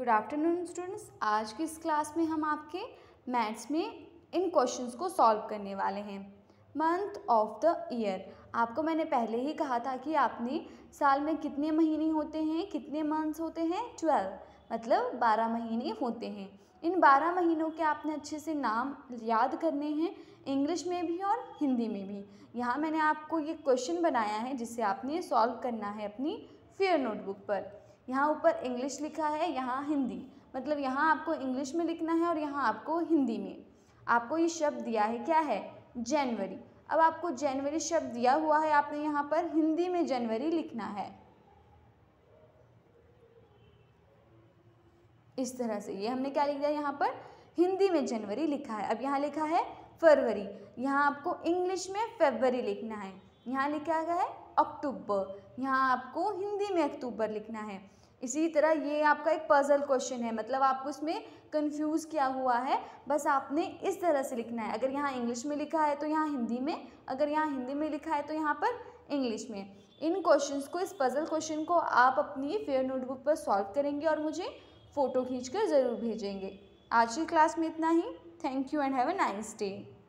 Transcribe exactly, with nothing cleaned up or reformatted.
Good afternoon students. आज की इस क्लास में हम आपके मैथ्स में इन क्वेश्चंस को सॉल्व करने वाले हैं। मंथ ऑफ द ईयर, आपको मैंने पहले ही कहा था कि आपने साल में कितने महीने होते हैं, कितने मंथ्स होते हैं, ट्वेल्व, मतलब बारह महीने होते हैं। इन बारह महीनों के आपने अच्छे से नाम याद करने हैं, इंग्लिश में भी और हिंदी में भी। यहाँ मैंने आपको ये क्वेश्चन बनाया है जिसे आपने सॉल्व करना है अपनी फेयर नोटबुक पर। यहाँ ऊपर इंग्लिश लिखा है, यहाँ हिंदी, मतलब यहाँ आपको इंग्लिश में लिखना है और यहाँ आपको हिंदी में। आपको ये शब्द दिया है, क्या है, जनवरी। अब आपको जनवरी शब्द दिया हुआ है, आपने यहाँ पर हिंदी में जनवरी लिखना है इस तरह से। ये हमने क्या लिख दिया, यहाँ पर हिंदी में जनवरी लिखा है। अब यहाँ लिखा है फरवरी, यहाँ आपको इंग्लिश में फरवरी लिखना है। यहाँ लिखा गया है अक्टूबर, यहाँ आपको हिंदी में अक्टूबर लिखना है। इसी तरह ये आपका एक पजल क्वेश्चन है, मतलब आपको इसमें कंफ्यूज किया हुआ है, बस आपने इस तरह से लिखना है। अगर यहाँ इंग्लिश में लिखा है तो यहाँ हिंदी में, अगर यहाँ हिंदी में लिखा है तो यहाँ पर इंग्लिश में। इन क्वेश्चंस को, इस पजल क्वेश्चन को आप अपनी फेयर नोटबुक पर सॉल्व करेंगे और मुझे फ़ोटो खींचकर ज़रूर भेजेंगे। आज की क्लास में इतना ही। Thank you and have a nice day.